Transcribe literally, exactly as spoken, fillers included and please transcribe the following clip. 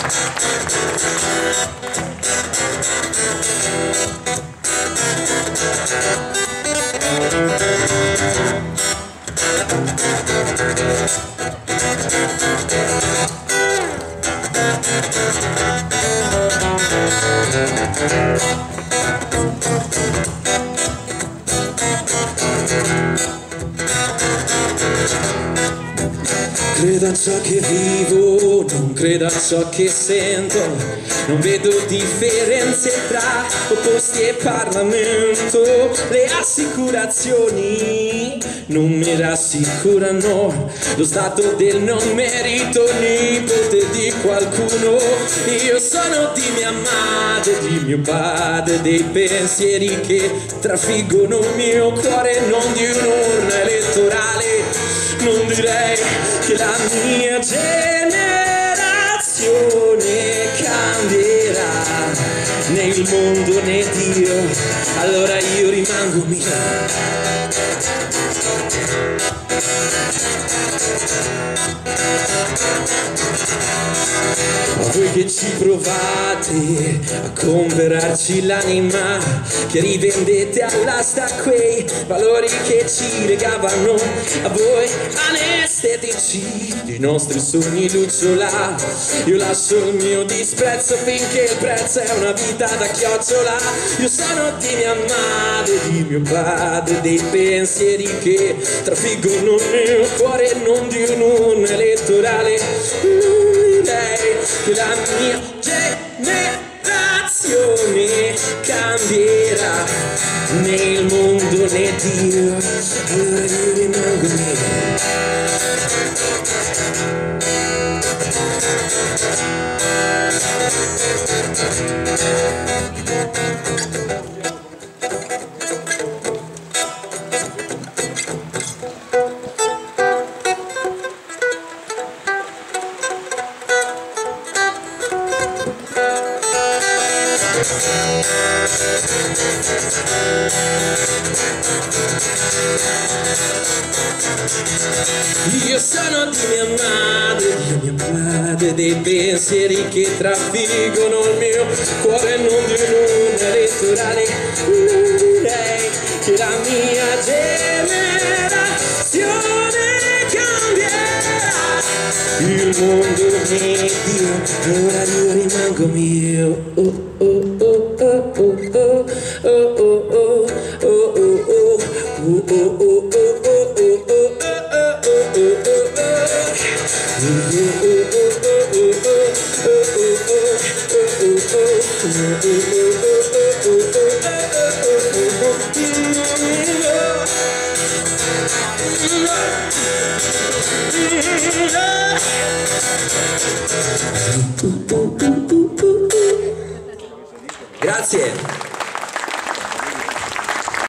Credo a ciò che vivo, non credo a ciò che sento, non vedo differenze tra opposti e Parlamento. Le assicurazioni non mi rassicurano, lo stato del non merito, nipote di qualcuno. Io sono di mia madre, di mio padre, dei pensieri che trafiggono il mio cuore, non di un'urna elettorale. Non direi che la mia generazione cambierà né il mondo né Dio, allora io rimango mia. Ma voi che ci provate a comperarci l'anima, che rivendete all'asta quei valori che ci legavano a voi anestetici dei nostri sogni lucciola. Io lascio il mio disprezzo finché il prezzo è una vita da chiocciola. Io sono di mia madre, di mio padre, dei pensieri che trafiggono il mio cuore, non di un'urna elettorale. Non direi che la mia generazione cambierà né il mondo né Dio, allora io rimango mio. Io sono di mia madre, di mio padre, dei pensieri che trafiggono il mio cuore, non di un'urna elettorale. Non direi che la mia generazione cambierà il mondo né Dio, allora io rimango mio. Oh, oh, oh, oh, oh, oh, oh, oh, oh, oh, oh, oh, oh, oh. Grazie.